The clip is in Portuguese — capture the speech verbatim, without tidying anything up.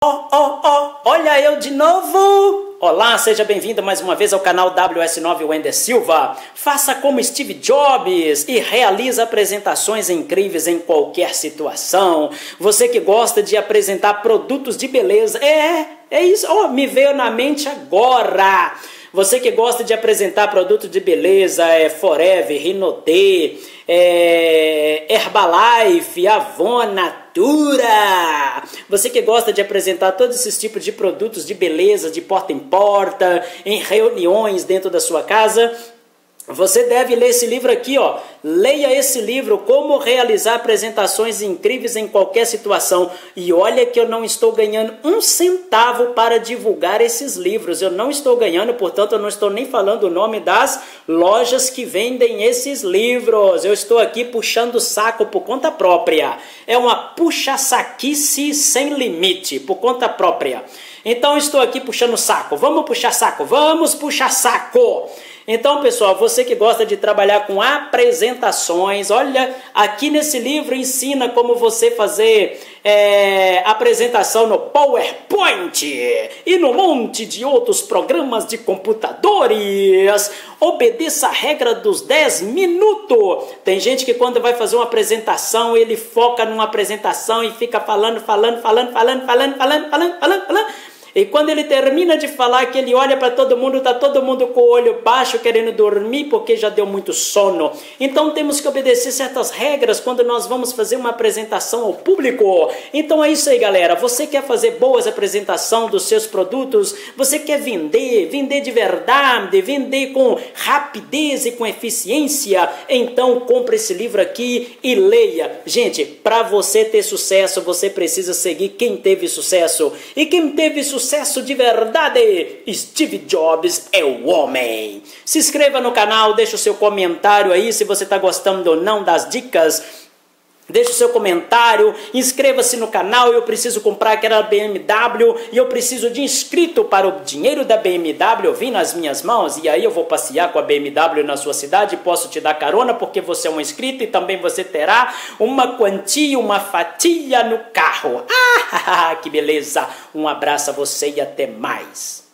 Oh, oh, oh, olha eu de novo! Olá, seja bem-vindo mais uma vez ao canal W S nove Wender Silva. Faça como Steve Jobs e realize apresentações incríveis em qualquer situação. Você que gosta de apresentar produtos de beleza, é, é isso, oh, me veio na mente agora. Você que gosta de apresentar produtos de beleza, é Forever, Rinodê, é Herbalife, Avon, Natura. Você que gosta de apresentar todos esses tipos de produtos de beleza, de porta em porta, em reuniões dentro da sua casa, você deve ler esse livro aqui, ó. Leia esse livro, Como Realizar Apresentações Incríveis em Qualquer Situação. E olha que eu não estou ganhando um centavo para divulgar esses livros. Eu não estou ganhando, portanto, eu não estou nem falando o nome das lojas que vendem esses livros. Eu estou aqui puxando o saco por conta própria. É uma puxa-saquice sem limite, por conta própria. Então, eu estou aqui puxando o saco. Vamos puxar saco, vamos puxar saco! Então, pessoal, você que gosta de trabalhar com apresentações, olha, aqui nesse livro ensina como você fazer é, apresentação no PowerPoint e no monte de outros programas de computadores. Obedeça a regra dos dez minutos. Tem gente que quando vai fazer uma apresentação, ele foca numa apresentação e fica falando, falando, falando, falando, falando, falando, falando, falando, falando. E quando ele termina de falar, que ele olha para todo mundo, está todo mundo com o olho baixo, querendo dormir, porque já deu muito sono. Então temos que obedecer certas regras quando nós vamos fazer uma apresentação ao público. Então é isso aí, galera. Você quer fazer boas apresentações dos seus produtos? Você quer vender, vender de verdade, vender com rapidez e com eficiência? Então compre esse livro aqui e leia. Gente, para você ter sucesso, você precisa seguir quem teve sucesso. E quem teve sucesso Sucesso de verdade, Steve Jobs é o homem. Se inscreva no canal, deixa o seu comentário aí se você está gostando ou não das dicas. Deixe o seu comentário, inscreva-se no canal. Eu preciso comprar aquela B M W e eu preciso de inscrito para o dinheiro da B M W vir nas minhas mãos. E aí eu vou passear com a B M W na sua cidade, posso te dar carona porque você é um inscrito e também você terá uma quantia, uma fatia no carro. Ah, que beleza! Um abraço a você e até mais.